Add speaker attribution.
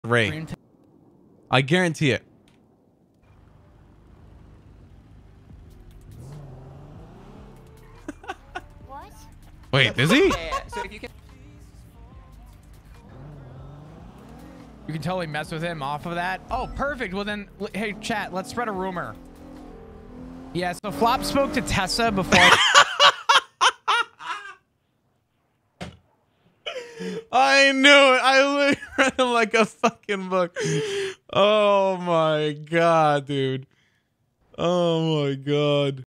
Speaker 1: Ray. I guarantee it.
Speaker 2: What?
Speaker 1: Wait, is he?
Speaker 3: Yeah, so if you can totally mess with him off of that. Oh, perfect. Well then, hey chat, let's spread a rumor. Yeah, so Flop spoke to Tessa before.
Speaker 1: I knew it. I literally read him like a fucking book. Oh my god, dude. Oh my god.